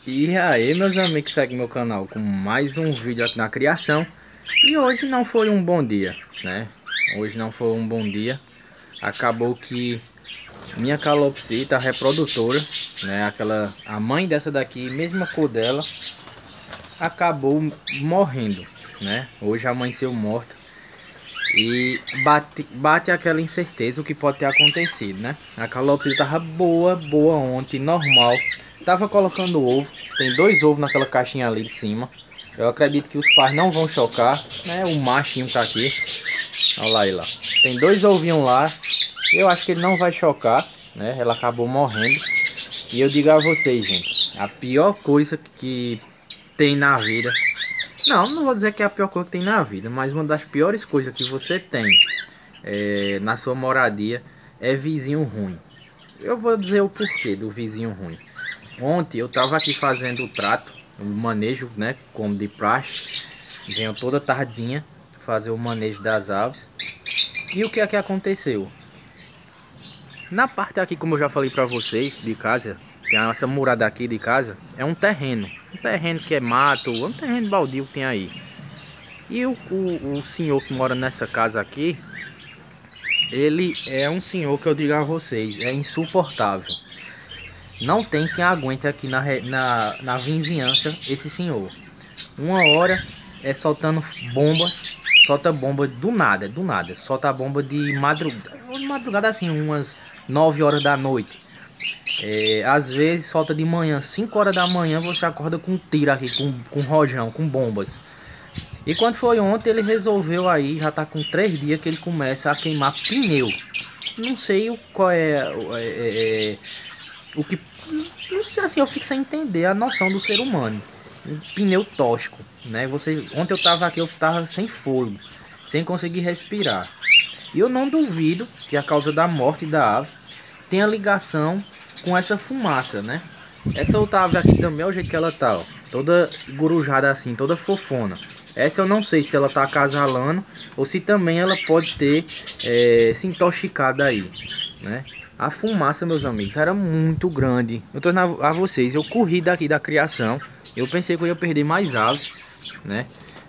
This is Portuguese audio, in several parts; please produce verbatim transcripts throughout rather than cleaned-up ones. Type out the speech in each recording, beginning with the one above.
E aí, meus amigos que seguem meu canal com mais um vídeo aqui na criação. E hoje não foi um bom dia, né? Hoje não foi um bom dia. Acabou que minha calopsita, a reprodutora, né? Aquela, a mãe dessa daqui, mesma cor dela, acabou morrendo, né? Hoje amanheceu morta. E bate, bate aquela incerteza o que pode ter acontecido, né? A calopsita tava boa, boa ontem, normal. Tava colocando ovo. Tem dois ovos naquela caixinha ali de cima. Eu acredito que os pais não vão chocar, né? O machinho tá aqui. Olha lá ele lá. Tem dois ovinhos lá. Eu acho que ele não vai chocar, né? Ela acabou morrendo. E eu digo a vocês, gente, a pior coisa que tem na vida... Não, não vou dizer que é a pior coisa que tem na vida, mas uma das piores coisas que você tem é, na sua moradia é vizinho ruim. Eu vou dizer o porquê do vizinho ruim. Ontem eu tava aqui fazendo o trato, o manejo, né, como de praxe. Venho toda tardinha fazer o manejo das aves. E o que é que aconteceu? Na parte aqui, como eu já falei pra vocês, de casa, tem essa murada aqui de casa, é um terreno. Um terreno que é mato, é um terreno baldio que tem aí. E o, o, o senhor que mora nessa casa aqui, ele é um senhor que eu digo a vocês, é insuportável. Não tem quem aguente aqui na, na, na vizinhança esse senhor. Uma hora é soltando bombas, solta bomba do nada, do nada. Solta a bomba de madrugada, madrugada assim, umas nove horas da noite. É, às vezes solta de manhã, cinco horas da manhã você acorda com um tiro aqui, com, com rojão, com bombas. E quando foi ontem ele resolveu aí, já tá com três dias que ele começa a queimar pneu. Não sei o qual é... é, é, é o que, não sei, assim, eu fico sem entender a noção do ser humano. Um pneu tóxico, né? Você, ontem eu tava aqui, eu tava sem fôlego, sem conseguir respirar. E eu não duvido que a causa da morte da ave tenha ligação com essa fumaça, né? Essa outra ave aqui também é o jeito que ela tá, ó, toda gurujada assim, toda fofona. Essa eu não sei se ela tá acasalando ou se também ela pode ter é, se intoxicado aí, né? A fumaça, meus amigos, era muito grande. Eu tô a vocês, eu corri daqui da criação. Eu pensei que eu ia perder mais aves, né?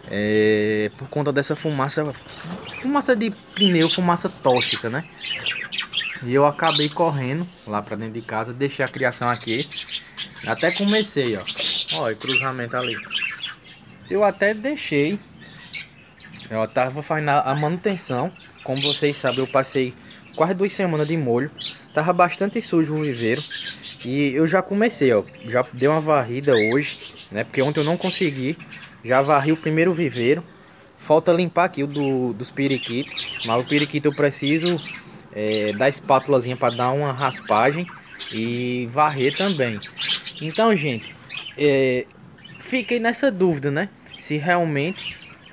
É, por conta dessa fumaça, fumaça de pneu, fumaça tóxica, né? E eu acabei correndo lá pra dentro de casa, deixei a criação aqui. Até comecei, ó. Ó, o cruzamento ali. Eu até deixei. Eu tava fazendo a manutenção. Como vocês sabem, eu passei quase duas semanas de molho. Tava bastante sujo o viveiro. E eu já comecei, ó. Já dei uma varrida hoje, né? Porque ontem eu não consegui. Já varri o primeiro viveiro. Falta limpar aqui o do, dos periquitos. Mas o periquito eu preciso é, dar espátulazinha para dar uma raspagem. E varrer também. Então, gente, é, fiquei nessa dúvida, né? Se realmente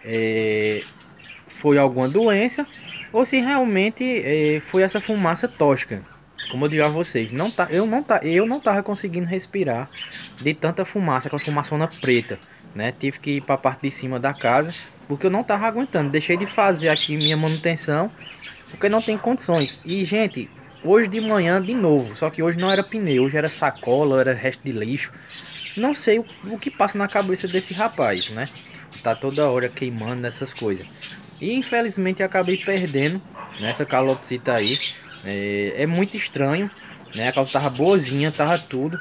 é, foi alguma doença ou se realmente é, foi essa fumaça tóxica. Como eu digo a vocês, não tá, eu não tá, eu não tava conseguindo respirar de tanta fumaça, aquela fumaçona preta, né? Tive que ir para a parte de cima da casa porque eu não tava aguentando. Deixei de fazer aqui minha manutenção porque não tem condições. E, gente, hoje de manhã de novo, só que hoje não era pneu, hoje era sacola, era resto de lixo. Não sei o, o que passa na cabeça desse rapaz, né? Tá toda hora queimando essas coisas. E infelizmente acabei perdendo nessa calopsita aí. É, é muito estranho, né? A calça tava boazinha, tava tudo.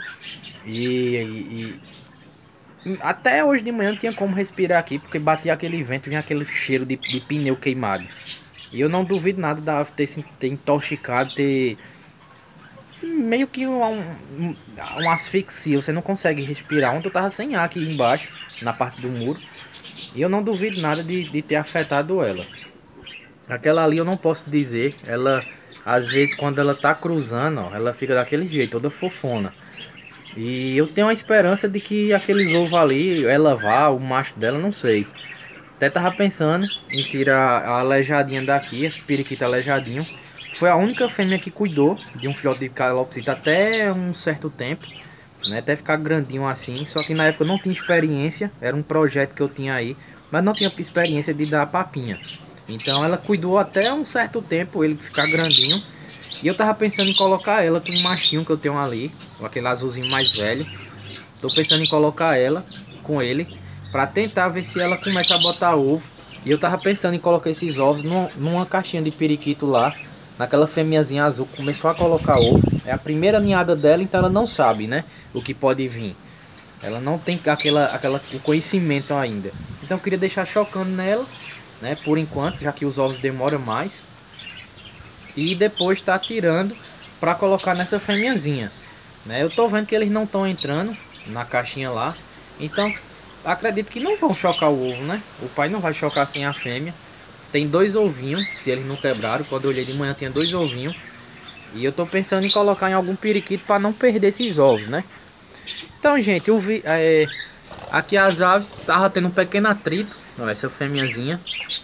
E, e, e até hoje de manhã não tinha como respirar aqui, porque batia aquele vento, vinha aquele cheiro de, de pneu queimado. E eu não duvido nada da ave ter, ter intoxicado, ter meio que um, um, um asfixia, você não consegue respirar. Ontem eu tava sem ar aqui embaixo, na parte do muro. E eu não duvido nada de, de ter afetado ela. Aquela ali eu não posso dizer, ela... Às vezes quando ela tá cruzando, ó, ela fica daquele jeito, toda fofona. E eu tenho a esperança de que aqueles ovos ali, ela vá, o macho dela, não sei. Até tava pensando em tirar a aleijadinha daqui, esse periquito aleijadinho. Foi a única fêmea que cuidou de um filhote de calopsita até um certo tempo, né? Até ficar grandinho assim, só que na época eu não tinha experiência, era um projeto que eu tinha aí, mas não tinha experiência de dar papinha. Então ela cuidou até um certo tempo, ele ficar grandinho. E eu tava pensando em colocar ela com um machinho que eu tenho ali, aquele azulzinho mais velho. Tô pensando em colocar ela com ele para tentar ver se ela começa a botar ovo. E eu tava pensando em colocar esses ovos numa, numa caixinha de periquito lá, naquela fêmeazinha azul que começou a colocar ovo. É a primeira ninhada dela, então ela não sabe, né, o que pode vir. Ela não tem aquela, aquela, o conhecimento ainda. Então eu queria deixar chocando nela, né, por enquanto, já que os ovos demoram mais. E depois tá tirando para colocar nessa fêmeazinha, né. Eu tô vendo que eles não estão entrando na caixinha lá, então acredito que não vão chocar o ovo, né? O pai não vai chocar sem a fêmea. Tem dois ovinhos, se eles não quebraram. Quando eu olhei de manhã tinha dois ovinhos. E eu tô pensando em colocar em algum periquito para não perder esses ovos, né? Então, gente, eu vi, é, aqui as aves tava tendo um pequeno atrito. Ó, essa fêmeazinha,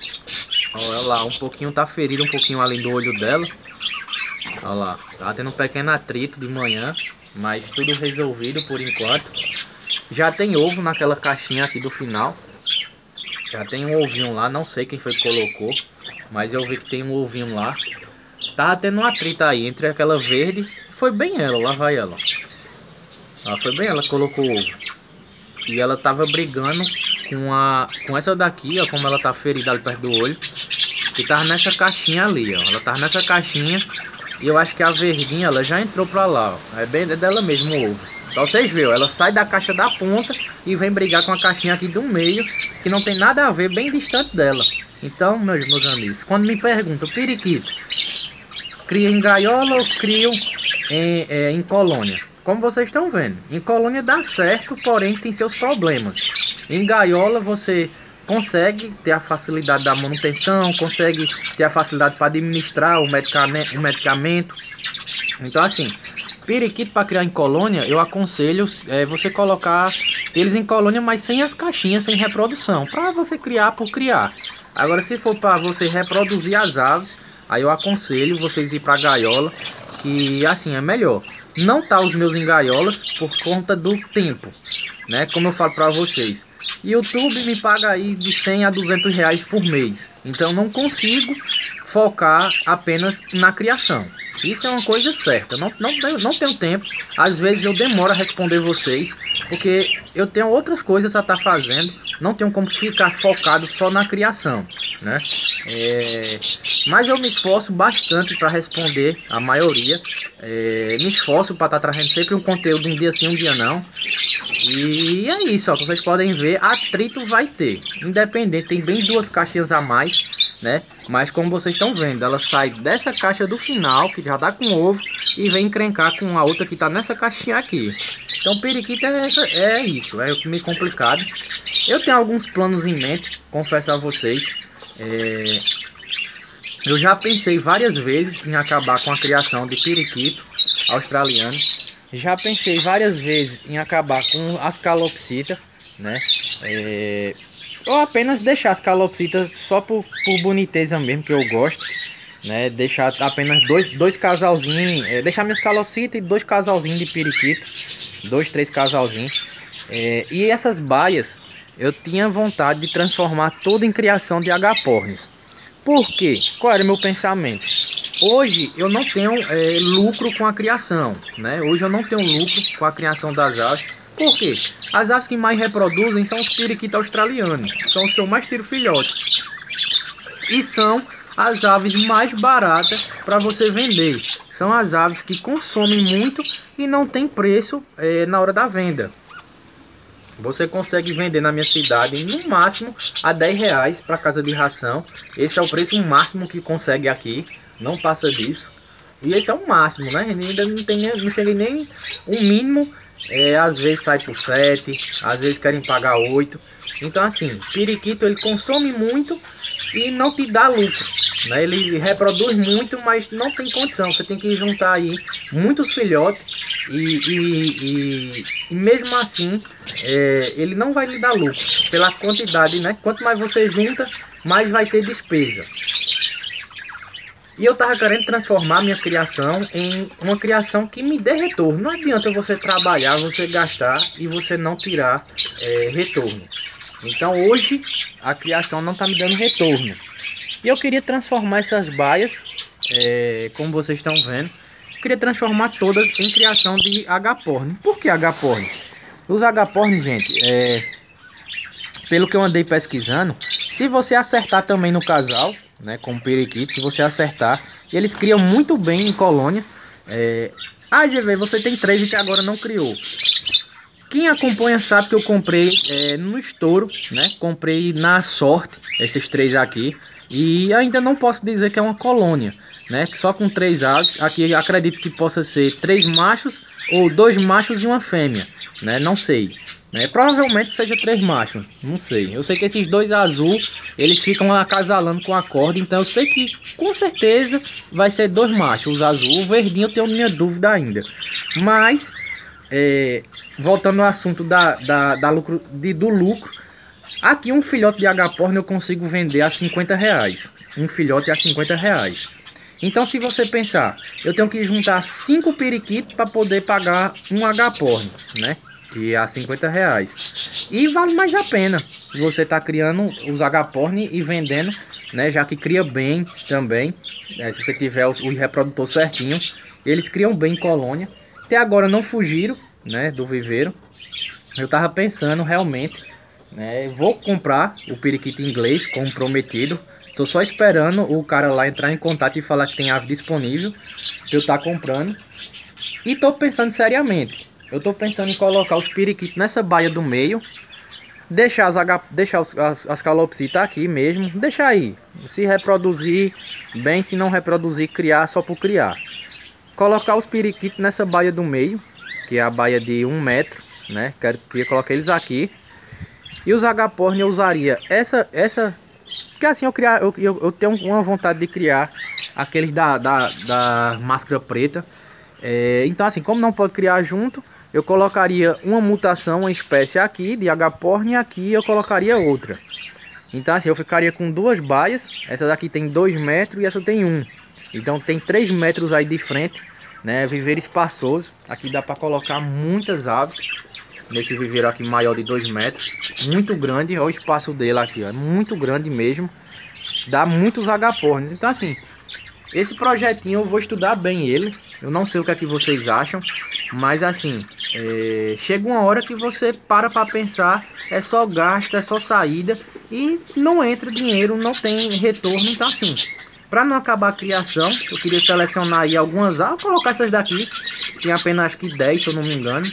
olha lá, um pouquinho tá ferido, um pouquinho ali do olho dela. Olha lá, tava tendo um pequeno atrito de manhã, mas tudo resolvido por enquanto. Já tem ovo naquela caixinha aqui do final. Já tem um ovinho lá, não sei quem foi que colocou, mas eu vi que tem um ovinho lá. Tava tendo um atrito aí entre aquela verde. Foi bem ela, lá vai ela. Ah, foi bem ela que colocou o ovo. E ela tava brigando com, a, com essa daqui, ó, como ela tá ferida ali perto do olho. Que tava nessa caixinha ali, ó. Ela tava nessa caixinha. E eu acho que a verdinha, ela já entrou pra lá, ó. É bem dela mesmo o ovo. Então vocês viram, ela sai da caixa da ponta e vem brigar com a caixinha aqui do meio, que não tem nada a ver, bem distante dela. Então, meus, meus amigos, quando me perguntam, periquito, cria em gaiola ou criam em, é, em colônia? Como vocês estão vendo, em colônia dá certo, porém tem seus problemas. Em gaiola você consegue ter a facilidade da manutenção, consegue ter a facilidade para administrar o medicamento, o medicamento. Então assim, periquito para criar em colônia, eu aconselho é, você colocar eles em colônia, mas sem as caixinhas, sem reprodução, para você criar por criar. Agora, se for para você reproduzir as aves, aí eu aconselho vocês ir para gaiola, que assim é melhor. Não tá os meus em gaiolas por conta do tempo, né? Como eu falo para vocês, YouTube me paga aí de cem a duzentos reais por mês, então não consigo focar apenas na criação. Isso é uma coisa certa, não, não, não tenho tempo. Às vezes eu demoro a responder vocês, porque eu tenho outras coisas a estar fazendo. Não tenho como ficar focado só na criação, né? É, mas eu me esforço bastante para responder a maioria. É, me esforço para estar trazendo sempre um conteúdo um dia sim, um dia não. E é isso, ó, vocês podem ver, atrito vai ter. Independente, tem bem duas caixinhas a mais, né? Mas como vocês estão vendo, ela sai dessa caixa do final, que já dá com ovo, e vem encrencar com a outra que tá nessa caixinha aqui. Então periquito é, essa, é isso, é meio complicado. Eu tenho alguns planos em mente, confesso a vocês. É, eu já pensei várias vezes em acabar com a criação de periquito australiano. Já pensei várias vezes em acabar com as calopsitas, né? É, ou apenas deixar as calopsitas só por, por boniteza mesmo, que eu gosto, né? Deixar apenas dois, dois casalzinhos, é, deixar minhas calopsitas e dois casalzinhos de periquito, dois, três casalzinhos. É, e essas baias eu tinha vontade de transformar tudo em criação de agapornis. Por quê? Qual era o meu pensamento? Hoje eu não tenho é, lucro com a criação, né? Hoje eu não tenho lucro com a criação das aves. Por quê? As aves que mais reproduzem são os periquitos australianos. São os que eu mais tiro filhotes. E são as aves mais baratas para você vender. São as aves que consomem muito e não tem preço é, na hora da venda. Você consegue vender na minha cidade no máximo a dez reais para casa de ração. Esse é o preço máximo que consegue aqui. Não passa disso. E esse é o máximo, né? Ainda não, tem, não cheguei nem o mínimo. É, às vezes sai por sete, às vezes querem pagar oito. Então assim, periquito ele consome muito e não te dá lucro, né? Ele reproduz muito, mas não tem condição. Você tem que juntar aí muitos filhotes e, e, e, e mesmo assim é, ele não vai lhe dar lucro pela quantidade, né? Quanto mais você junta, mais vai ter despesa. E eu tava querendo transformar minha criação em uma criação que me dê retorno. Não adianta você trabalhar, você gastar e você não tirar é, retorno. Então hoje a criação não está me dando retorno. E eu queria transformar essas baias, é, como vocês estão vendo, queria transformar todas em criação de agapornis. Por que agapornis? Os agapornis, gente, é, pelo que eu andei pesquisando, se você acertar também no casal, né, com o periquito, se você acertar, eles criam muito bem em colônia. É, ah, G V, você tem três e que agora não criou. Quem acompanha sabe que eu comprei é, no estouro, né? Comprei na sorte esses três aqui. E ainda não posso dizer que é uma colônia, né? Só com três aves. Aqui acredito que possa ser três machos ou dois machos e uma fêmea, né? Não sei. Né? Provavelmente seja três machos, não sei. Eu sei que esses dois azul, eles ficam acasalando com a corda. Então eu sei que com certeza vai ser dois machos. Os azul, o verdinho eu tenho minha dúvida ainda. Mas... É, voltando ao assunto da, da, da lucro, de, do lucro, aqui um filhote de agaporni eu consigo vender a cinquenta reais. Um filhote a cinquenta reais. Então se você pensar, eu tenho que juntar cinco periquitos para poder pagar um agaporni, né? Que é a cinquenta reais. E vale mais a pena você tá criando os agaporni e vendendo, né? Já que cria bem também, né? Se você tiver o, o reprodutor certinho, eles criam bem em colônia. Até agora não fugiram, né, do viveiro. Eu tava pensando realmente, né, vou comprar o periquito inglês como prometido. Tô só esperando o cara lá entrar em contato e falar que tem ave disponível pra eu estar tá comprando. E tô pensando seriamente. Eu tô pensando em colocar os periquitos nessa baia do meio. Deixar as, deixar os, as, as calopsitas aqui mesmo. Deixar aí. Se reproduzir bem, se não reproduzir, criar só por criar. Colocar os periquitos nessa baia do meio, que é a baia de um metro, né? Quero, queria colocar eles aqui. E os agaporni eu usaria essa, essa, porque assim eu criar, eu, eu, eu tenho uma vontade de criar aqueles da, da, da máscara preta. É, então assim, como não pode criar junto, eu colocaria uma mutação, uma espécie aqui de agaporni, e aqui eu colocaria outra. Então assim, eu ficaria com duas baias. Essa daqui tem dois metros e essa tem um. Então tem três metros aí de frente, né? Viveiro espaçoso. Aqui dá para colocar muitas aves. Nesse viveiro aqui maior de dois metros. Muito grande. Olha o espaço dele aqui, ó. É muito grande mesmo. Dá muitos agapornis. Então assim, esse projetinho eu vou estudar bem ele. Eu não sei o que é que vocês acham. Mas assim, é... chega uma hora que você para para pensar. É só gasto, é só saída. E não entra dinheiro, não tem retorno. Então assim... Para não acabar a criação, eu queria selecionar aí algumas aves, colocar essas daqui, tem apenas acho que dez, se eu não me engano.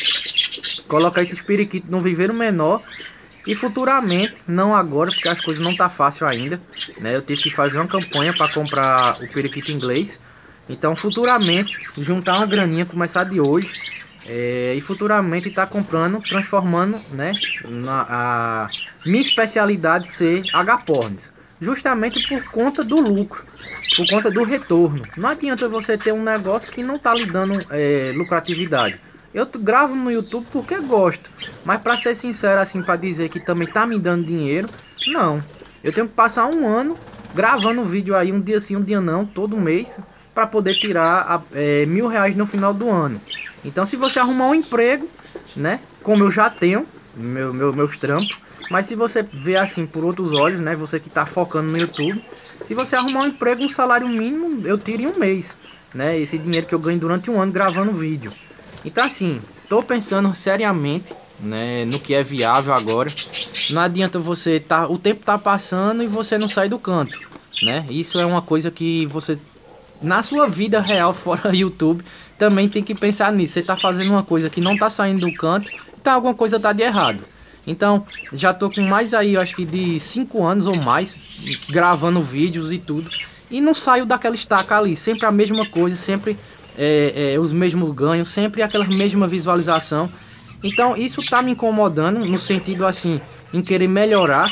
Colocar esses periquitos no viveiro menor e futuramente, não agora, porque as coisas não tá fácil ainda, né? Eu tive que fazer uma campanha para comprar o periquito inglês. Então futuramente, juntar uma graninha, começar de hoje, é, e futuramente tá comprando, transformando, né, na, a minha especialidade ser agapornis. Justamente por conta do lucro, por conta do retorno. Não adianta você ter um negócio que não está lhe dando é, lucratividade. Eu gravo no YouTube porque gosto, mas para ser sincero assim, para dizer que também tá me dando dinheiro, não. Eu tenho que passar um ano gravando vídeo aí, um dia sim, um dia não, todo mês, para poder tirar é, mil reais no final do ano. Então se você arrumar um emprego, né, como eu já tenho, meu, meu, meus trampos, mas se você vê assim por outros olhos, né? Você que está focando no YouTube, se você arrumar um emprego, um salário mínimo, eu tiro em um mês, né? Esse dinheiro que eu ganho durante um ano gravando vídeo. Então assim, tô pensando seriamente, né? No que é viável agora. Não adianta você tá, o tempo tá passando e você não sai do canto, né? Isso é uma coisa que você na sua vida real fora YouTube também tem que pensar nisso. Você tá fazendo uma coisa que não tá saindo do canto, então alguma coisa tá de errado. Então, já tô com mais aí, eu acho que de cinco anos ou mais, gravando vídeos e tudo. E não saio daquela estaca ali, sempre a mesma coisa, sempre é, é, os mesmos ganhos, sempre aquela mesma visualização. Então, isso tá me incomodando, no sentido assim, em querer melhorar.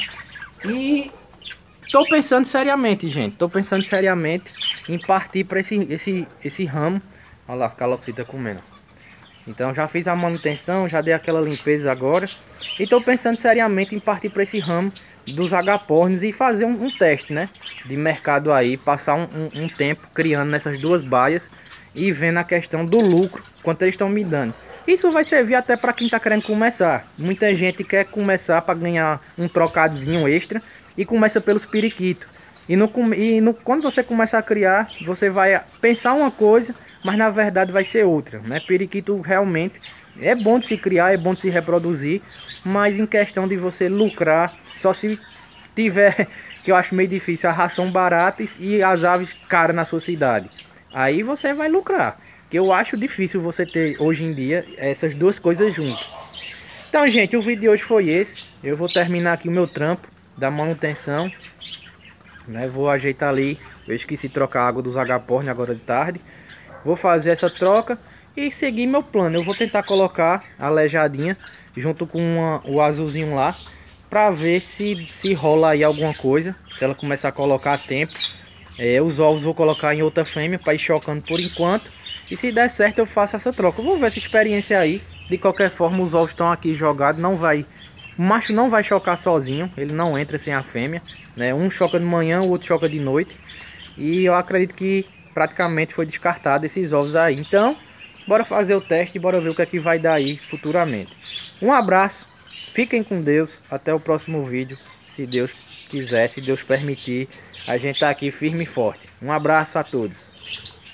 E tô pensando seriamente, gente, tô pensando seriamente em partir para esse, esse, esse ramo. Olha lá as calopsitas comendo. Então já fiz a manutenção, já dei aquela limpeza agora. E estou pensando seriamente em partir para esse ramo dos agapornis e fazer um, um teste, né? De mercado aí, passar um, um, um tempo criando nessas duas baias e vendo a questão do lucro, quanto eles estão me dando. Isso vai servir até para quem está querendo começar. Muita gente quer começar para ganhar um trocadozinho extra e começa pelos periquitos. E, no, e no, quando você começar a criar, você vai pensar uma coisa, mas na verdade vai ser outra, né? Periquito realmente É bom de se criar, é bom de se reproduzir, mas em questão de você lucrar, só se tiver, que eu acho meio difícil, a ração barata e as aves caras na sua cidade. Aí você vai lucrar, que eu acho difícil você ter hoje em dia essas duas coisas juntas. Então, gente, o vídeo de hoje foi esse. Eu vou terminar aqui o meu trampo da manutenção, né? Vou ajeitar ali. Eu esqueci de trocar a água dos agaporni agora de tarde. Vou fazer essa troca e seguir meu plano. Eu vou tentar colocar a aleijadinha junto com uma, o azulzinho lá, para ver se, se rola aí alguma coisa. Se ela começar a colocar a tempo. É, os ovos vou colocar em outra fêmea para ir chocando por enquanto. E se der certo eu faço essa troca. Eu vou ver essa experiência aí. De qualquer forma os ovos estão aqui jogados. Não vai, o macho não vai chocar sozinho. Ele não entra sem a fêmea, né? Um choca de manhã, o outro choca de noite. E eu acredito que praticamente foi descartado esses ovos aí. Então bora fazer o teste e bora ver o que é que vai dar aí futuramente. Um abraço, fiquem com Deus. Até o próximo vídeo. Se Deus quiser, se Deus permitir, a gente tá aqui firme e forte. Um abraço a todos.